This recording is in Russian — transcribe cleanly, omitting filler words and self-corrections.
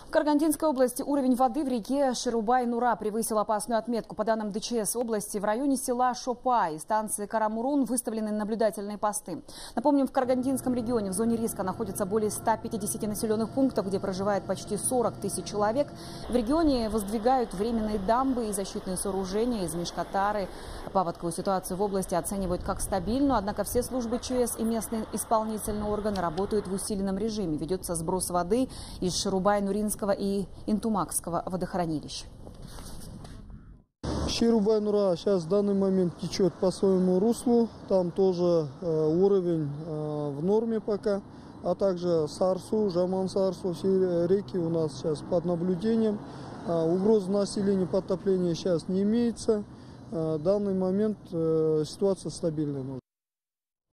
В Карагандинской области уровень воды в реке Шерубай-Нура превысил опасную отметку. По данным ДЧС области, в районе села Шопа и станции Карамурун выставлены наблюдательные посты. Напомним, в Карагандинском регионе в зоне риска находится более 150 населенных пунктов, где проживает почти 40 тысяч человек. В регионе воздвигают временные дамбы и защитные сооружения из мешкотары. Паводковую ситуацию в области оценивают как стабильную, однако все службы ЧС и местные исполнительные органы работают в усиленном режиме. Ведется сброс воды из Шерубай-Нуринского и Интумакского водохранилищ. Шерубай-Нура сейчас в данный момент течет по своему руслу. Там тоже уровень в норме пока. А также Сарсу, Жаман-Сарсу, все реки у нас сейчас под наблюдением. Угрозы населения подтопления сейчас не имеется. В данный момент ситуация стабильная.